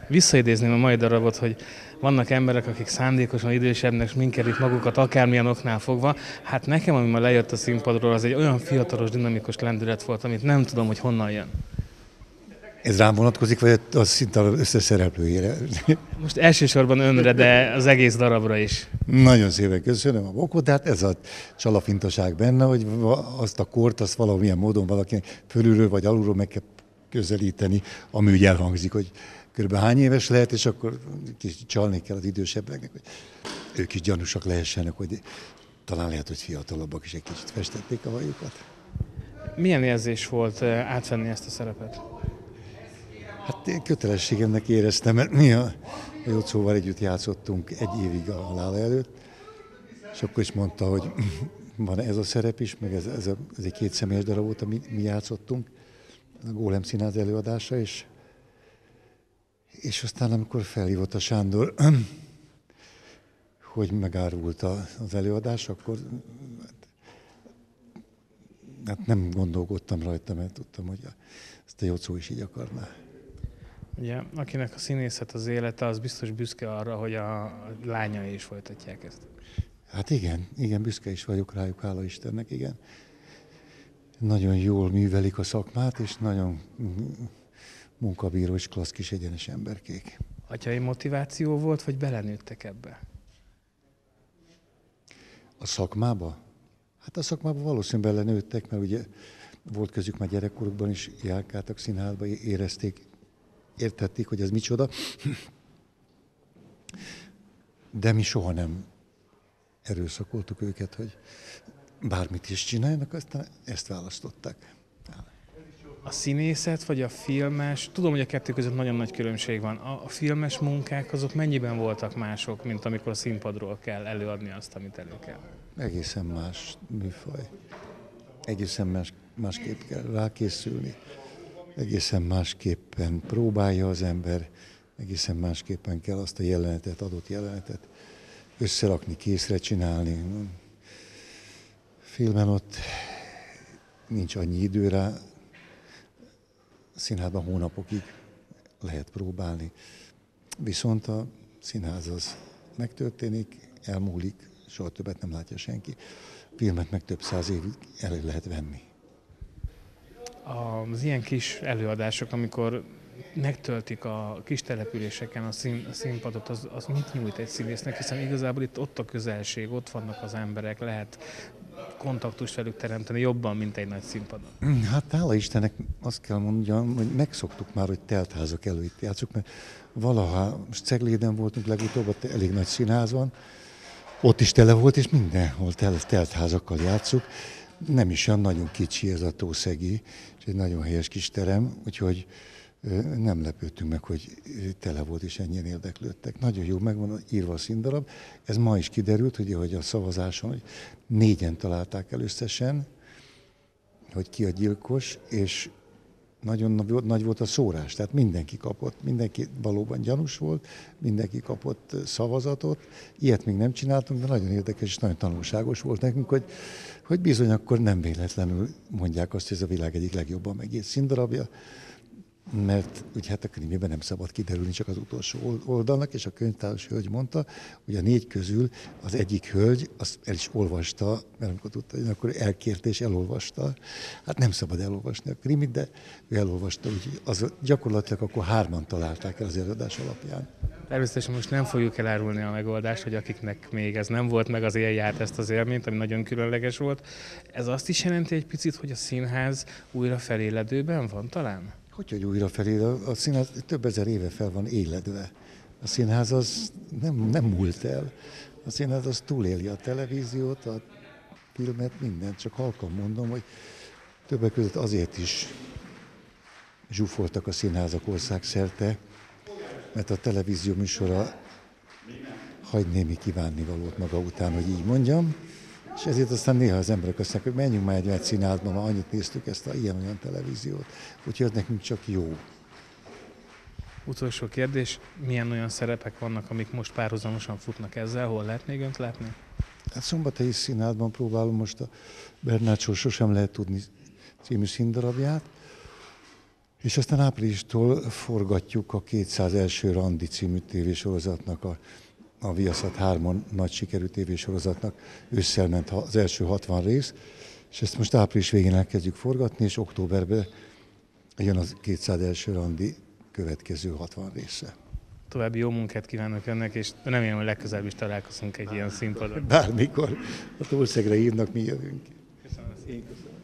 visszaidézném a mai darabot, hogy vannak emberek, akik szándékosan idősebbnek minkelik magukat akármilyen oknál fogva. Hát nekem, ami ma lejött a színpadról, az egy olyan fiatalos, dinamikus lendület volt, amit nem tudom, hogy honnan jön. Ez rám vonatkozik, vagy az szinte az összes szereplőjére? Most elsősorban önre, de az egész darabra is. Nagyon szépen köszönöm a bokot, de hát ez a csalafintaság benne, hogy azt a kort, azt valamilyen módon valakinek fölülről vagy alulról meg kell közelíteni, ami úgy elhangzik, hogy körülbelül hány éves lehet, és akkor kicsit csalni kell az idősebbeknek, hogy ők is gyanúsak lehessenek, hogy talán lehet, hogy fiatalabbak is egy kicsit festették a hajukat. Milyen érzés volt átvenni ezt a szerepet? Hát én kötelességemnek éreztem, mert mi a Jocóval együtt játszottunk egy évig a halála előtt, és akkor is mondta, hogy van ez a szerep is, meg ez egy kétszemélyes darab volt, amit mi játszottunk, a Gólem Színház előadása, és aztán amikor felhívott a Sándor, hogy megárult az előadás, akkor hát nem gondolkodtam rajta, mert tudtam, hogy ezt a Jocó is így akarná. Ugye, akinek a színészet az élete, az biztos büszke arra, hogy a lányai is folytatják ezt. Hát igen, büszke is vagyok rájuk, hála Istennek, igen. Nagyon jól művelik a szakmát, és nagyon munkabíró és klassz kis egyenes emberkék. Atyai motiváció volt, vagy belenőttek ebbe? A szakmába? Hát a szakmába valószínűleg belenőttek, mert ugye volt közük már gyerekkorukban is, járkáltak színházba, értették, hogy ez micsoda. De mi soha nem erőszakoltuk őket, hogy bármit is csináljanak, aztán ezt választották. A színészet vagy a filmes, tudom, hogy a kettő között nagyon nagy különbség van. A filmes munkák azok mennyiben voltak mások, mint amikor a színpadról kell előadni azt, amit elő kell? Egészen más műfaj. Egészen másképp kell rákészülni. Egészen másképpen próbálja az ember, egészen másképpen kell azt a adott jelenetet összerakni, készre csinálni. Filmen ott nincs annyi idő rá, színházban hónapokig lehet próbálni. Viszont a színház az megtörténik, elmúlik, soha többet nem látja senki. Filmet meg több száz évig elő lehet venni. Az ilyen kis előadások, amikor megtöltik a kis településeken a színpadot, az mit nyújt egy színésznek, hiszen igazából ott a közelség, ott vannak az emberek, lehet kontaktust velük teremteni jobban, mint egy nagy színpadon. Hát hála Istennek azt kell mondjam, hogy megszoktuk már, hogy teltházak előtt játszunk, mert valaha most Cegléden voltunk legutóbb, ott elég nagy színház van, ott is tele volt, és mindenhol teltházakkal játszuk. Nem is olyan nagyon kicsi ez a Tószegi, és egy nagyon helyes kis terem, úgyhogy nem lepődtünk meg, hogy tele volt és ennyien érdeklődtek. Nagyon jó megvan írva a színdarab. Ez ma is kiderült, hogy a szavazáson, hogy 4-en találták el összesen, hogy ki a gyilkos, és nagyon nagy volt a szórás. Tehát mindenki kapott, mindenki valóban gyanús volt, mindenki kapott szavazatot. Ilyet még nem csináltunk, de nagyon érdekes és nagyon tanulságos volt nekünk, hogy bizony akkor nem véletlenül mondják azt, hogy ez a világ egyik legjobban megírt színdarabja, mert ugye hát a krimében nem szabad kiderülni csak az utolsó oldalnak, és a könyvtáros hölgy mondta, hogy a 4 közül az egyik hölgy azt el is olvasta, mert amikor tudta, hogy akkor elkérte és elolvasta. Hát nem szabad elolvasni a krimit, de ő elolvasta, úgyhogy az gyakorlatilag akkor 3-an találták el az előadás alapján. Természetesen most nem fogjuk elárulni a megoldást, hogy akiknek még ez nem volt meg, az éljárt ezt az élményt, ami nagyon különleges volt. Ez azt is jelenti egy picit, hogy a színház újra feléledőben van talán? Hogy újra felé, a színház több ezer éve fel van éledve. A színház az nem múlt el. A színház az túléli a televíziót, a filmet, mindent. Csak halkan mondom, hogy többek között azért is zsúfoltak a színházak országszerte, mert a televízió műsora hagy némi kívánnivalót maga után, hogy így mondjam. És ezért aztán néha az emberek azt mondják, hogy menjünk már egy színházba, már annyit néztük ezt a ilyen-olyan televíziót. Úgyhogy ez nekünk csak jó. Utolsó kérdés, milyen olyan szerepek vannak, amik most párhuzamosan futnak ezzel? Hol lehet még önt látni? Hát Szombathelyi Színházban próbálom most a Bernát Sosem lehet tudni című színdarabját. És aztán áprilistól forgatjuk a 201. randi című tévésorozatnak, a Viaszat 3-on nagy sikerű tévésorozatnak ősszel ment az első 60 rész, és ezt most április végén elkezdjük forgatni, és októberben jön az 201. randi következő 60 része. További jó munkát kívánok önnek, és remélem, hogy legközelebb is találkozunk egy ilyen színpadon. Bármikor a Tószegre hívnak, mi jövünk. Köszönöm. Én köszönöm.